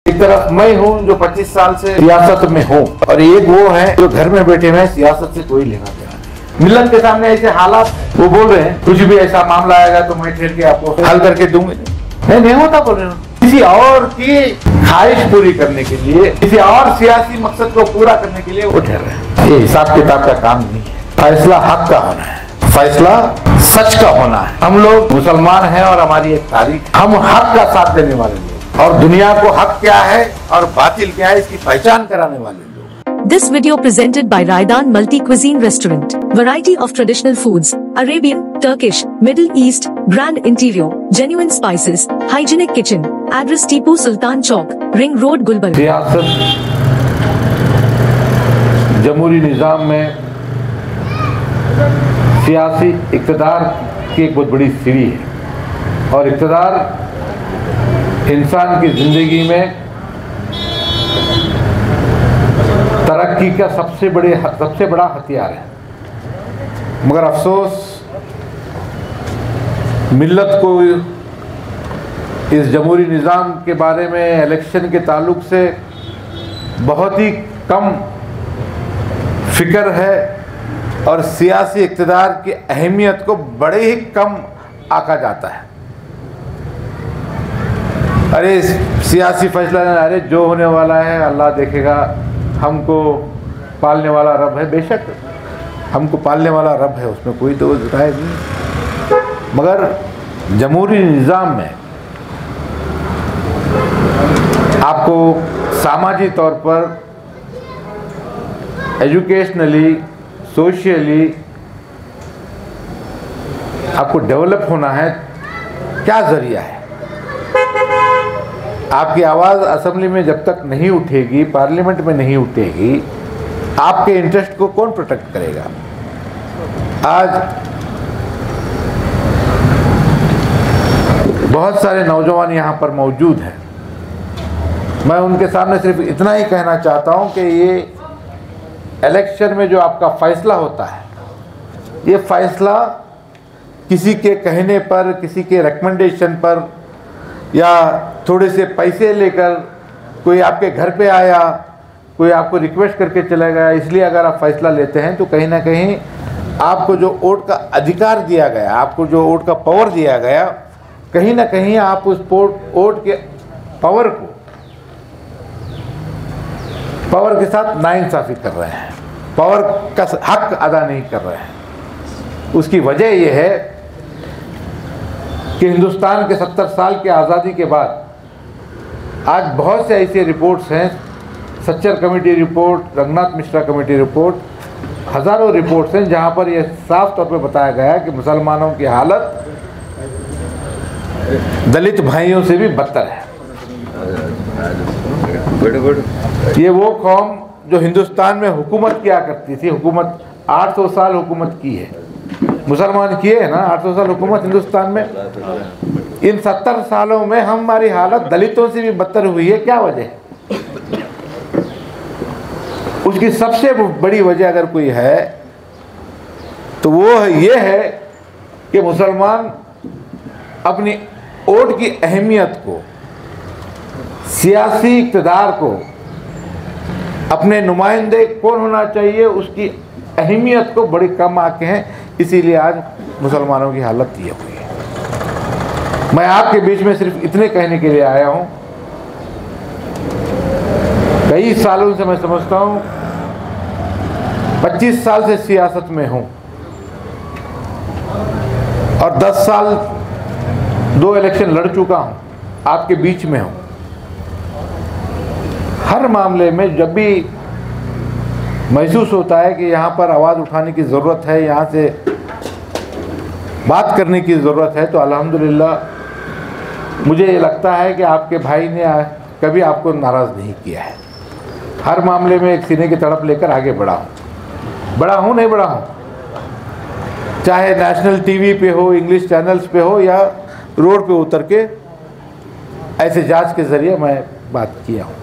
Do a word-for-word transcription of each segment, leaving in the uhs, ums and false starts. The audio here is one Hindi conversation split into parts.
एक तरफ मैं हूँ जो पच्चीस साल से सियासत में हूँ, और एक वो है जो घर में बैठे हुए सियासत से कोई लेना देना नहीं। मिल्लत के सामने ऐसे हालात, वो बोल रहे हैं कुछ भी ऐसा मामला आएगा तो मैं ठहर के आपको हल करके दूंगी। नहीं नहीं होता, बोल रहे हैं किसी और की ख्वाहिश पूरी करने के लिए, किसी और सियासी मकसद को पूरा करने के लिए वो ठहर रहे हैं। ये हिसाब किताब का काम नहीं है, फैसला हक का होना है, फैसला सच का होना है। हम लोग मुसलमान हैं और हमारी एक तारीख, हम हक का साथ देने वाले लोग, और दुनिया को हक क्या है और बातिल क्या है इसकी पहचान कराने वाले लोग। This video presented by Raidan Multi Cuisine Restaurant. Variety of traditional foods, Arabian, Turkish, Middle East, grand interior, genuine spices, hygienic kitchen. Address Tipu Sultan Chowk, Ring Road, Gulbarga. सियासत जमहूरी निज़ाम में सियासी इक़्तिदार की एक बहुत बड़ी सीढ़ी है, और इक़्तिदार इंसान की ज़िंदगी में तरक्की का सबसे बड़े सबसे बड़ा हथियार है। मगर अफसोस मिल्लत को इस जमहूरी निज़ाम के बारे में, इलेक्शन के ताल्लुक से बहुत ही कम फिक्र है, और सियासी इक़्तिदार की अहमियत को बड़े ही कम आंका जाता है। अरे सियासी फैसला, अरे जो होने वाला है अल्लाह देखेगा, हमको पालने वाला रब है। बेशक हमको पालने वाला रब है, उसमें कोई दो राय नहीं। मगर जमहूरी निज़ाम में आपको सामाजिक तौर पर, एजुकेशनली, सोशली आपको डेवलप होना है। क्या ज़रिया है? आपकी आवाज़ असेंबली में जब तक नहीं उठेगी, पार्लियामेंट में नहीं उठेगी, आपके इंटरेस्ट को कौन प्रोटेक्ट करेगा? आज बहुत सारे नौजवान यहाँ पर मौजूद हैं। मैं उनके सामने सिर्फ इतना ही कहना चाहता हूँ कि ये इलेक्शन में जो आपका फ़ैसला होता है, ये फ़ैसला किसी के कहने पर, किसी के रिकमेंडेशन पर, या थोड़े से पैसे लेकर कोई आपके घर पे आया, कोई आपको रिक्वेस्ट करके चला गया, इसलिए अगर आप फैसला लेते हैं तो कहीं ना कहीं आपको जो वोट का अधिकार दिया गया, आपको जो वोट का पावर दिया गया, कहीं ना कहीं आप उस वोट के पावर को पावर के साथ नाइंसाफ़ी कर रहे हैं, पावर का हक अदा नहीं कर रहे हैं। उसकी वजह यह है कि हिंदुस्तान के सत्तर साल की आज़ादी के बाद आज बहुत से ऐसे रिपोर्ट्स हैं, Sachar committee report, Ranganath Mishra committee report, हज़ारों रिपोर्ट्स हैं जहां पर यह साफ तौर पर बताया गया है कि मुसलमानों की हालत दलित भाइयों से भी बदतर है। ये वो कौम जो हिंदुस्तान में हुकूमत किया करती थी, हुकूमत आठ सौ साल हुकूमत की है, मुसलमान किए हैं ना आठ सौ साल हुकूमत हिंदुस्तान में। इन सत्तर सालों में हमारी हालत दलितों से भी बदतर हुई है। क्या वजह है? उसकी सबसे बड़ी वजह अगर कोई है तो वो ये है कि मुसलमान अपनी वोट की अहमियत को, सियासी इक़्तिदार को, अपने नुमाइंदे कौन होना चाहिए उसकी अहमियत को बड़ी कम आके हैं। इसीलिए आज मुसलमानों की हालत ये हुई है। मैं आपके बीच में सिर्फ इतने कहने के लिए आया हूँ, कई सालों से मैं समझता हूँ, पच्चीस साल से सियासत में हूँ, और दस साल दो इलेक्शन लड़ चुका हूँ, आपके बीच में हूँ। हर मामले में जब भी महसूस होता है कि यहाँ पर आवाज़ उठाने की ज़रूरत है, यहाँ से बात करने की ज़रूरत है, तो अल्हम्दुलिल्लाह मुझे ये लगता है कि आपके भाई ने कभी आपको नाराज़ नहीं किया है। हर मामले में एक सीने की तड़प लेकर आगे बढ़ा हूँ, बढ़ा हूँ नहीं बढ़ा हूँ, चाहे नेशनल टीवी पे हो, इंग्लिश चैनल्स पे हो, या रोड पे उतर के ऐसे जांच के ज़रिए मैं बात किया हूँ।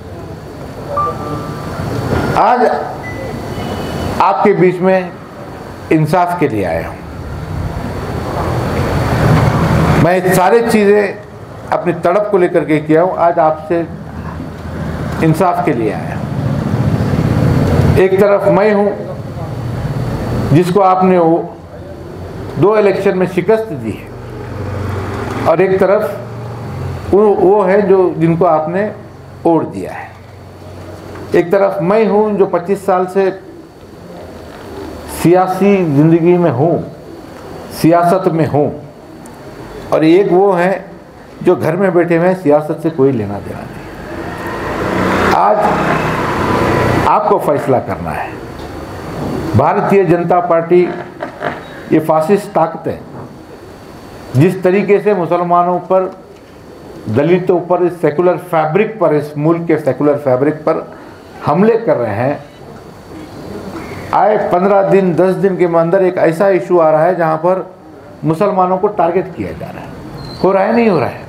आज आपके बीच में इंसाफ के लिए आया हूँ। मैं सारी चीज़ें अपनी तड़प को लेकर के किया हूँ। आज आपसे इंसाफ के लिए आया। एक तरफ मैं हूँ जिसको आपने वो दो इलेक्शन में शिकस्त दी है, और एक तरफ वो वो है जो जिनको आपने ओढ़ दिया है। एक तरफ मैं हूँ जो पच्चीस साल से सियासी ज़िंदगी में हूँ, सियासत में हूँ, और एक वो है जो घर में बैठे हुए हैं, सियासत से कोई लेना देना नहीं। आज आपको फैसला करना है। भारतीय जनता पार्टी ये फासिस्ट ताकतें जिस तरीके से मुसलमानों पर, दलितों पर, इस सेकुलर फैब्रिक पर, इस मुल्क के सेकुलर फैब्रिक पर हमले कर रहे हैं, आए पंद्रह दिन दस दिन के अंदर एक ऐसा इशू आ रहा है जहां पर मुसलमानों को टारगेट किया जा रहा है। हो रहा है नहीं हो रहा है?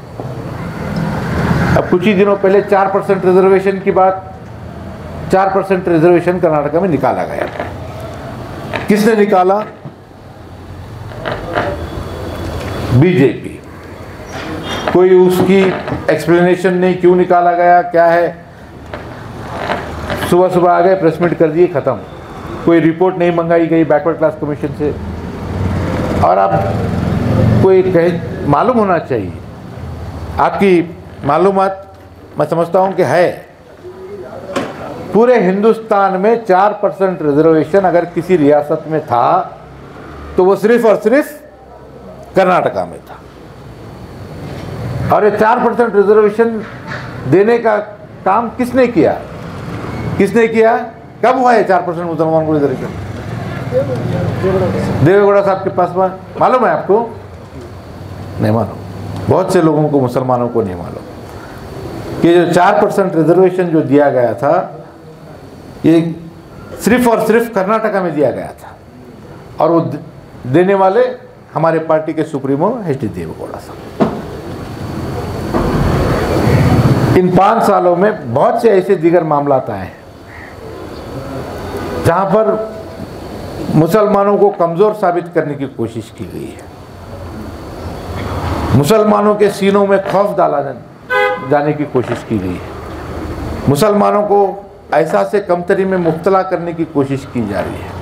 अब कुछ ही दिनों पहले चार परसेंट रिजर्वेशन की बात, चार परसेंट रिजर्वेशन कर्नाटक में निकाला गया। किसने निकाला? बीजेपी। कोई उसकी एक्सप्लेनेशन नहीं, क्यों निकाला गया, क्या है। सुबह सुबह आ गए, प्रेस मीट कर दिए, खत्म। कोई रिपोर्ट नहीं मंगाई गई बैकवर्ड क्लास कमीशन से। और आप कोई कहे, मालूम होना चाहिए, आपकी मालूमात मैं समझता हूं कि है, पूरे हिंदुस्तान में चार परसेंट रिजर्वेशन अगर किसी रियासत में था तो वो सिर्फ और सिर्फ कर्नाटका में था। और ये चार परसेंट रिजर्वेशन देने का काम किसने किया? किसने किया? कब हुआ है चार परसेंट मुसलमान को रिजर्वेशन? देवेगौड़ा साहब के पास में मालूम है आपको? नहीं मालूम। बहुत से लोगों को, मुसलमानों को नहीं मालूम कि जो चार परसेंट रिजर्वेशन जो दिया गया था, ये सिर्फ और सिर्फ कर्नाटका में दिया गया था, और वो देने वाले हमारे पार्टी के सुप्रीमो एच डी देवेगौड़ा साहब। इन पाँच सालों में बहुत से ऐसे दीगर मामलात आए हैं जहां पर मुसलमानों को कमज़ोर साबित करने की कोशिश की गई है, मुसलमानों के सीनों में खौफ डाला जाने की कोशिश की गई है, मुसलमानों को एहसास से कमतरी में मुब्तला करने की कोशिश की जा रही है।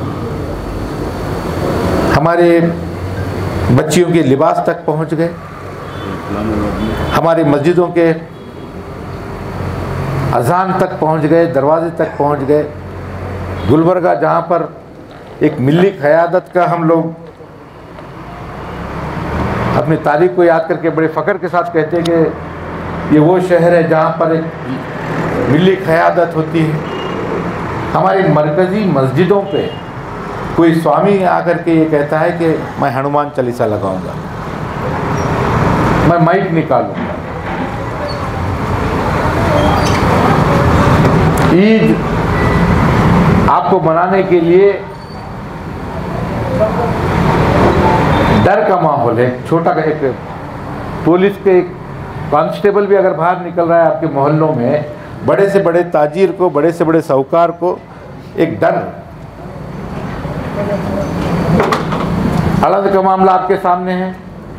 हमारे बच्चियों के लिबास तक पहुंच गए, हमारी मस्जिदों के अजान तक पहुंच गए, दरवाजे तक पहुंच गए। गुलबर्गा, जहां पर एक मिली क़यादत का हम लोग अपनी तारीख को याद करके बड़े फ़ख्र के साथ कहते हैं कि ये वो शहर है जहां पर एक मिली क़यादत होती है। हमारी मरकज़ी मस्जिदों पे कोई स्वामी आकर के ये कहता है कि मैं हनुमान चालीसा लगाऊंगा, मैं माइक निकालूंगा। ईद आपको मनाने के लिए डर का माहौल है। छोटा एक पुलिस के कांस्टेबल भी अगर बाहर निकल रहा है आपके मोहल्लों में, बड़े से बड़े ताजीर को, बड़े से बड़े साहूकार को एक डर। अलग का मामला आपके सामने है।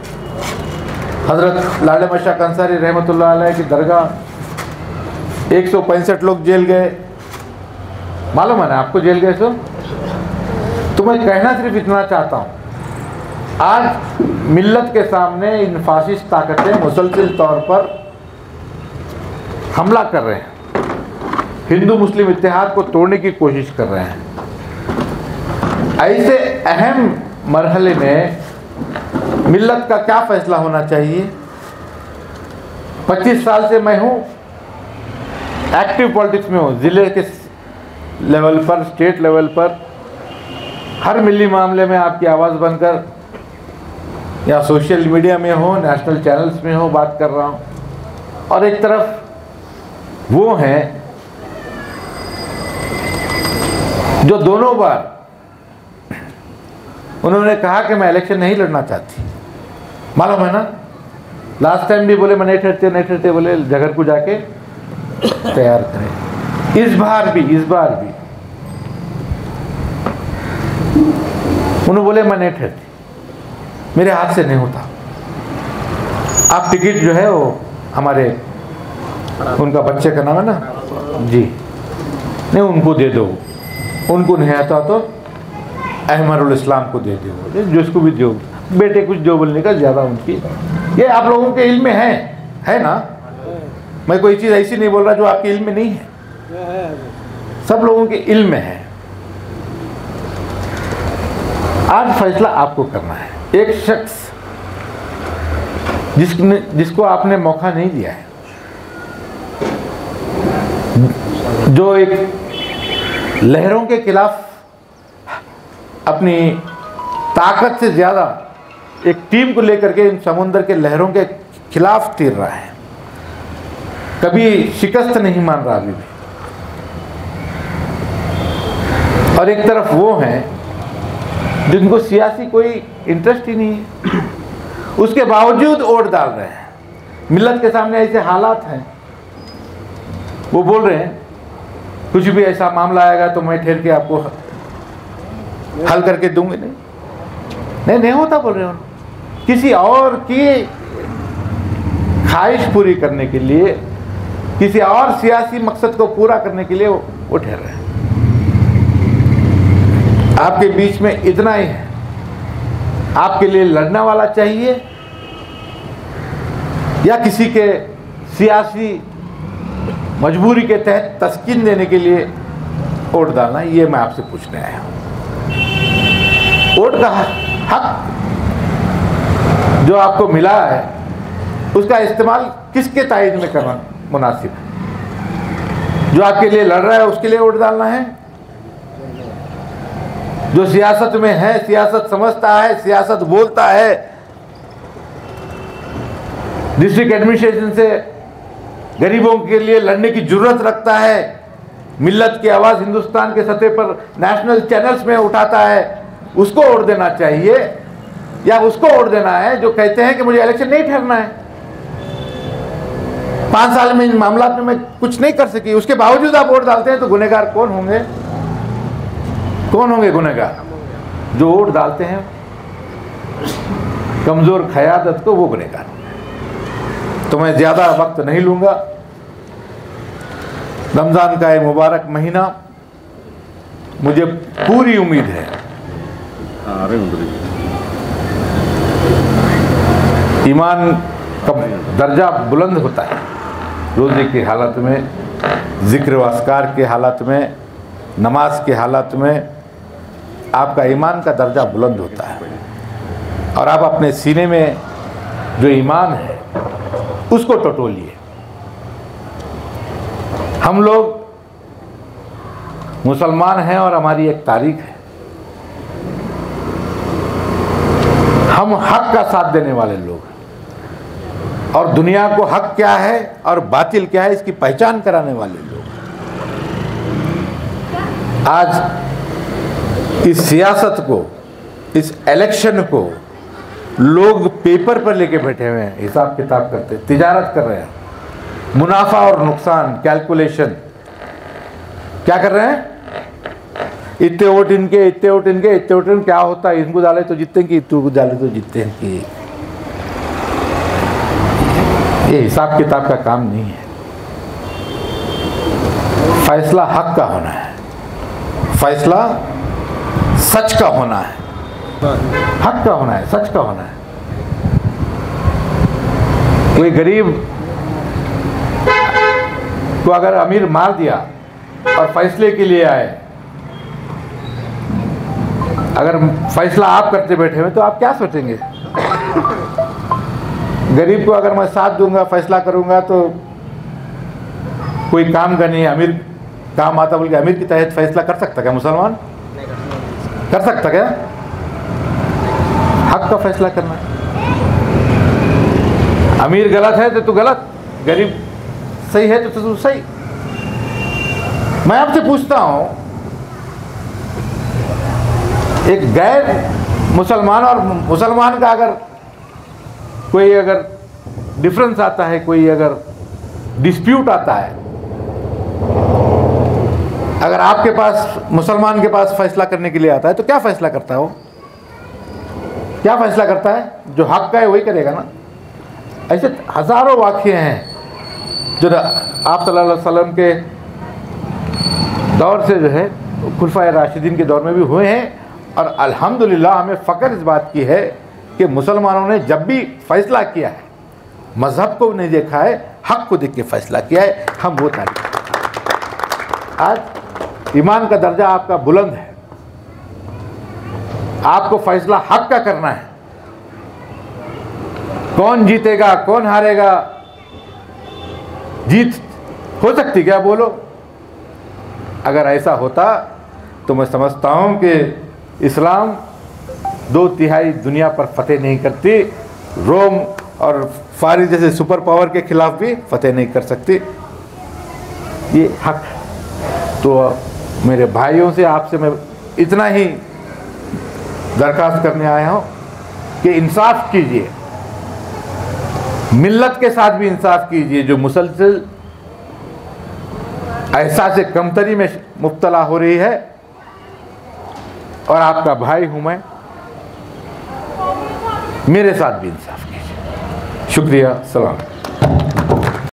हजरत लाले मशाक अंसारी रहमतुल्लाह अलैह की दरगाह एक सौ पैंसठ लोग जेल गए, मालूम है ना आपको? जेल गए सो तो मैं कहना सिर्फ इतना चाहता हूँ, आज मिल्लत के सामने इन फासिस्ट ताकतें मुसलसल तौर पर हमला कर रहे हैं, हिंदू मुस्लिम इत्तेहाद को तोड़ने की कोशिश कर रहे हैं। ऐसे अहम मरहले में मिल्लत का क्या फैसला होना चाहिए? पच्चीस साल से मैं हूँ, एक्टिव पॉलिटिक्स में हूँ, ज़िले के लेवल पर, स्टेट लेवल पर, हर मिली मामले में आपकी आवाज़ बनकर, या सोशल मीडिया में हो, नेशनल चैनल्स में हो, बात कर रहा हूँ। और एक तरफ वो हैं जो दोनों बार उन्होंने कहा कि मैं इलेक्शन नहीं लड़ना चाहती, मालूम है ना? लास्ट टाइम भी बोले मैं नहीं ठहरते नहीं ठहरते बोले जगह को जाके तैयार करें। इस बार भी इस बार भी उन्होंने बोले मैं नहीं ठहरती, मेरे हाथ से नहीं होता। आप टिकट जो है वो हमारे उनका बच्चे का नाम है ना जी, नहीं उनको दे दो, उनको नहीं आता तो अहमरुल इस्लाम को दे दो, जिसको भी दो, बेटे कुछ जो बोलने का ज़्यादा उनकी, ये आप लोगों के इल्म में है है ना। मैं कोई चीज़ ऐसी नहीं बोल रहा जो आपके इल्म में नहीं है, सब लोगों के इल्म में है। आज फैसला आपको करना है। एक शख्स जिसने जिसको आपने मौका नहीं दिया है, जो एक लहरों के खिलाफ अपनी ताकत से ज़्यादा एक टीम को लेकर के इन समुद्र के लहरों के खिलाफ तीर रहा है, कभी शिकस्त नहीं मान रहा अभी भी। और एक तरफ वो हैं जिनको सियासी कोई इंटरेस्ट ही नहीं है, उसके बावजूद वोट डाल रहे हैं। मिल्लत के सामने ऐसे हालात हैं, वो बोल रहे हैं कुछ भी ऐसा मामला आएगा तो मैं ठहर के आपको हल करके दूंगी। नहीं नहीं नहीं होता, बोल रहे हैं किसी और की ख्वाहिश पूरी करने के लिए, किसी और सियासी मकसद को पूरा करने के लिए वो, वो ठहर रहे हैं। आपके बीच में इतना ही है, आपके लिए लड़ने वाला चाहिए या किसी के सियासी मजबूरी के तहत तस्कीन देने के लिए वोट डालना, ये मैं आपसे पूछने आया हूँ। वोट का हक जो आपको मिला है उसका इस्तेमाल किसके तायद में करना मुनासिब है? जो आपके लिए लड़ रहा है उसके लिए वोट डालना है, जो सियासत में है, सियासत समझता है, सियासत बोलता है, डिस्ट्रिक्ट एडमिनिस्ट्रेशन से गरीबों के लिए लड़ने की जरूरत रखता है, मिल्लत की आवाज़ हिंदुस्तान के सतह पर नेशनल चैनल्स में उठाता है, उसको वोट देना चाहिए या उसको वोट देना है जो कहते हैं कि मुझे इलेक्शन नहीं ठहरना है, पाँच साल में इन मामला में मैं कुछ नहीं कर सकी, उसके बावजूद आप वोट डालते हैं? तो गुनहगार कौन होंगे? कौन होंगे गुनहगार? जो वोट डालते हैं कमज़ोर क़यादत को, वो गुनहगार। तो मैं ज़्यादा वक्त नहीं लूँगा। रमज़ान का ये मुबारक महीना, मुझे पूरी उम्मीद है ईमान का दर्जा बुलंद होता है रोज़े की हालत में, ज़िक्र व अस्कार के हालत में, नमाज के हालत में आपका ईमान का दर्जा बुलंद होता है। और आप अपने सीने में जो ईमान है उसको टटोलिए। हम लोग मुसलमान हैं और हमारी एक तारीख है, हम हक का साथ देने वाले लोग हैं और दुनिया को हक क्या है और बातिल क्या है इसकी पहचान कराने वाले लोग। आज इस सियासत को, इस इलेक्शन को लोग पेपर पर लेके बैठे हुए हैं, हिसाब किताब करते, तिजारत कर रहे हैं, मुनाफा और नुकसान कैलकुलेशन क्या कर रहे हैं? इतने वोट इनके, इतने वोट इनके, इतने वोट इनके, क्या होता है इनको डाले तो जीतते हैं कि इतने को डाले तो जीतते हैं कि, ये हिसाब किताब का काम नहीं है। फैसला हक का होना है, फैसला सच का होना है, हक का होना है, सच का होना है। कोई गरीब को अगर अमीर मार दिया और फैसले के लिए आए, अगर फैसला आप करते बैठे हुए तो आप क्या सोचेंगे? गरीब को अगर मैं साथ दूंगा, फैसला करूंगा तो कोई काम का नहीं, अमीर काम आता बोल के अमीर के तहत फैसला कर सकता क्या मुसलमान? कर सकता क्या? हक का फैसला करना। अमीर गलत है तो तू गलत, गरीब सही है तो तू सही। मैं आपसे पूछता हूं, एक गैर मुसलमान और मुसलमान का अगर कोई अगर डिफरेंस आता है, कोई अगर डिस्प्यूट आता है, अगर आपके पास मुसलमान के पास फैसला करने के लिए आता है तो क्या फैसला करता है वो? क्या फैसला करता है? जो हक का है वही करेगा ना। ऐसे हजारों वाक़ये हैं जो आप सल्लल्लाहु अलैहि वसल्लम के दौर से जो है खुलफाए राशिदीन के दौर में भी हुए हैं। और अल्हम्दुलिल्लाह हमें फ़ख्र इस बात की है कि मुसलमानों ने जब भी फ़ैसला किया है, मज़हब को नहीं देखा है, हक़ को देख के फ़ैसला किया है। हम वो तारीफ़। आज ईमान का दर्जा आपका बुलंद है, आपको फ़ैसला हक़ का करना है। कौन जीतेगा कौन हारेगा, जीत हो सकती क्या, बोलो। अगर ऐसा होता तो मैं समझता हूँ कि इस्लाम दो तिहाई दुनिया पर फतेह नहीं करती, रोम और फारिस जैसे सुपर पावर के खिलाफ भी फतेह नहीं कर सकती। ये हक है। तो मेरे भाइयों से, आपसे मैं इतना ही दरख्वास्त करने आया हूँ कि इंसाफ कीजिए, मिल्लत के साथ भी इंसाफ कीजिए, जो मुसलसल एहसास कमतरी में मुब्तला हो रही है। और आपका भाई हूँ मैं, मेरे साथ भी इंसाफ कीजिए। शुक्रिया, सलाम।